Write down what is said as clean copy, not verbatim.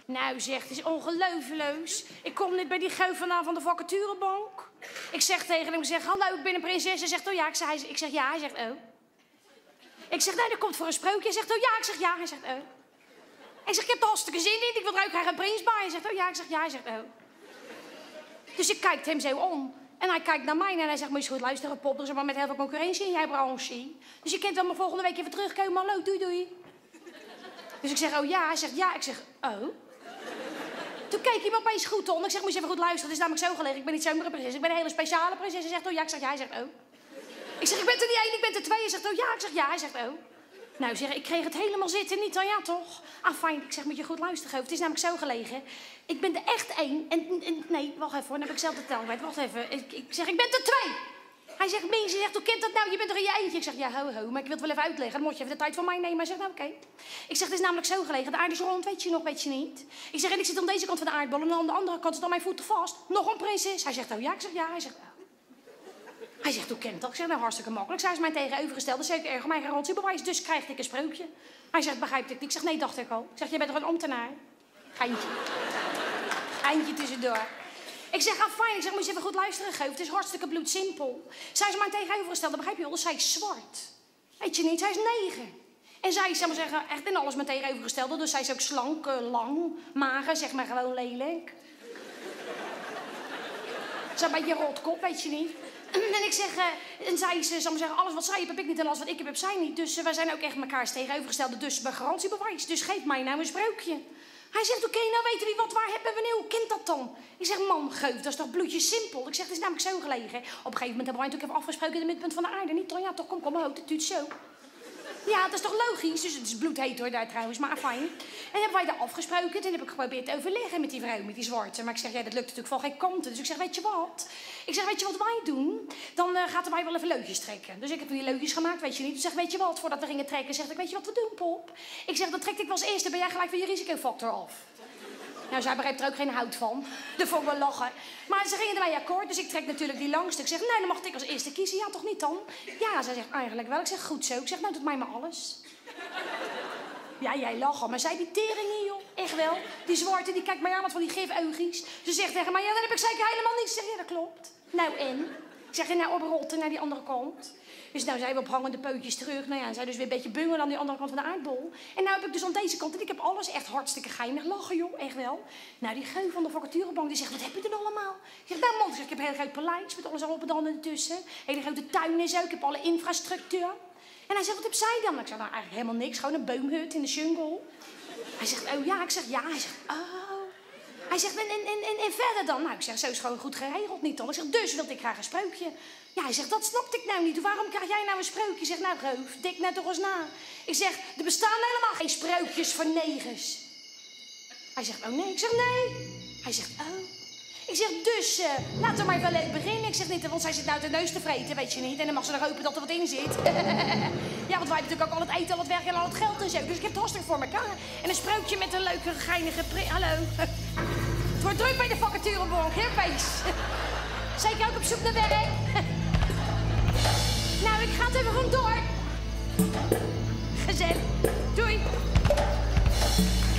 Nou zeg, het is ongelooflijk. Ik kom net bij die geuf vandaan van de vacaturebank. Ik zeg tegen hem, ik zeg, hallo, ik ben een prinses. Hij zegt, oh ja. Ik zeg, ja. Hij zegt, oh. Ik zeg, nee, dat komt voor een sprookje. Hij zegt, oh ja. Ik zeg, ja. Hij zegt, oh. Ik zeg, ik heb er hartstikke zin in. Ik wil er ook graag een prins bij. Hij zegt, oh ja. Ik zeg, ja. Hij zegt, oh. Dus ik kijk hem zo om. En hij kijkt naar mij en hij zegt, moet je goed luisteren, Pop. Er is maar met heel veel concurrentie in jij branche. Dus je kunt dan maar volgende week even terugkomen. Hallo, doei, doei. Dus ik zeg, oh ja. Hij zegt, ja. Ik zeg, oh. Toen keek hij me opeens goed om. Ik zeg, moet je even goed luisteren. Het is namelijk zo gelegen. Ik ben niet zomaar een prinses. Ik ben een hele speciale prinses. Hij zegt, oh ja. Ik zeg, ja. Hij zegt, oh. Ik zeg, ik ben er niet één, ik ben er twee. Hij zegt, oh ja. Ik zeg, ja. Hij zegt, oh. Nou zeg, ik kreeg het helemaal zitten. Niet dan, ja toch? Ah, fijn. Ik zeg, moet je goed luisteren, Geuf. Het is namelijk zo gelegen. Ik ben er echt één. En nee, wacht even hoor. Dan heb ik zelf de tel kwijt. Wacht even. Ik zeg, ik ben er twee. Hij zegt, Mien, ze zegt, hoe kent dat nou? Je bent er in je eentje. Ik zeg, ja, ho, maar ik wil het wel even uitleggen. Dan moet je even de tijd van mij nemen. Hij zegt, nou, oké. Ik zeg, het is namelijk zo gelegen. De aarde is rond, weet je nog, weet je niet? Ik zeg, en ik zit aan deze kant van de aardbol en aan de andere kant zit aan mijn voeten vast. Nog een prinses. Hij zegt, oh ja. Ik zeg, ja. Hij zegt, oh. Hij zegt, hoe kent dat? Ik zeg, nou, hartstikke makkelijk. Zij is mij tegenovergesteld. Dat is zeker erg mijn garantiebewijs. Dus krijg ik een sprookje. Hij zegt, begrijpt het? Ik zeg, nee, dacht ik al. Ik zeg, jij bent toch een ambtenaar? Geintje. Geintje tussendoor. Ik zeg, ah, fijn. Ik zeg, moet je even goed luisteren, Geuf. Het is hartstikke bloedsimpel. Zij is mij tegenovergesteld, dat begrijp je wel. Dus zij is zwart. Weet je niet, zij is 9. En zij is, zeg maar zeggen, echt in alles met tegenovergestelde. Dus zij is ook slank, lang, mager, zeg maar gewoon lelijk. Ze is een beetje rotkop, weet je niet. En ik zeg, en zij is, zal maar zeggen, alles wat zij heeft, heb ik niet en alles wat ik heb zij niet. Dus wij zijn ook echt mekaars tegenovergestelde, dus bij garantiebewijs. Dus geef mij nou een sprookje. Hij zegt, oké, nou weten we wat, waar hebben we nu? Hoe kent dat dan? Ik zeg, man, Geuf, dat is toch bloedjes simpel? Ik zeg, het is namelijk zo gelegen. Op een gegeven moment hebben wij natuurlijk even afgesproken in het middenpunt van de aarde. Niet dan, ja, toch, kom maar, het doet zo. Ja, dat is toch logisch? Dus het is bloedheet hoor, daar trouwens, maar fijn. En hebben wij daar afgesproken. Toen heb ik geprobeerd te overleggen met die vrouw, met die zwarte. Maar ik zeg, ja, dat lukt natuurlijk van geen kanten. Dus ik zeg, weet je wat? Ik zeg, weet je wat wij doen? Dan gaat er mij wel even leutjes trekken. Dus ik heb die leutjes gemaakt, weet je niet. Dus ik zeg, weet je wat? Voordat we gingen trekken, zeg ik, weet je wat we doen, Pop? Ik zeg, dan trek ik wel als eerste, ben jij gelijk van je risicofactor af. Nou, zij begrijpt er ook geen hout van. Dat vond ik wel lachen. Maar ze gingen ermee akkoord, dus ik trek natuurlijk die langste. Ik zeg, nee, dan mag ik als eerste kiezen. Ja, toch niet dan? Ja, zij zegt, eigenlijk wel. Ik zeg, goed zo. Ik zeg, nou, doet mij maar alles. Ja, jij lachen, maar zij die tering hier, joh. Echt wel. Die zwarte, die kijkt mij aan met van die gif-eugies. Ze zegt tegen mij, ja, dan heb ik zeker helemaal niets. Ik zeg, ja, dat klopt. Nou, en? Ik zeg, nou, oprotten naar die andere kant. Dus nou zijn we op hangende pootjes terug. Nou ja, zij dus weer een beetje bungelen aan die andere kant van de aardbol. En nou heb ik dus aan deze kant, en ik heb alles echt hartstikke geinig lachen, joh. Echt wel. Nou, die geuf van de vacaturebank, die zegt, wat heb je er allemaal? Ik zeg, nou man, ik heb een heel groot paleis met alles erop en dan ertussen. Hele grote tuin en zo, ik heb alle infrastructuur. En hij zegt, wat heb zij dan? Ik zeg, nou eigenlijk helemaal niks, gewoon een boomhut in de jungle. Hij zegt, oh ja. Ik zeg, ja. Hij zegt, oh. Hij zegt, en verder dan? Nou, ik zeg, zo is gewoon goed geregeld niet dan. Ik zeg, dus wilde ik graag een sprookje. Ja, hij zegt, dat snapte ik nou niet. Waarom krijg jij nou een sprookje? Ik zeg, nou Geuf, dik net toch eens na. Ik zeg, er bestaan helemaal geen sprookjes voor negers. Hij zegt, oh nee. Ik zeg, nee. Hij zegt, oh. Ik zeg, dus laten we maar wel even beginnen. Ik zeg niet, want zij zit nou de neus te vreten, weet je niet. En dan mag ze nog hopen dat er wat in zit. Ja, want wij hebben natuurlijk ook al het eten, al het werk en al het geld en zo. Dus ik heb het hartstikke voor elkaar. En een sprookje met een leuke, geinige hallo. Het wordt druk bij de vacaturebank, hè, Pees? Zeker ook op zoek naar werk. Nou, ik ga het even gewoon door. Gezellig. Doei.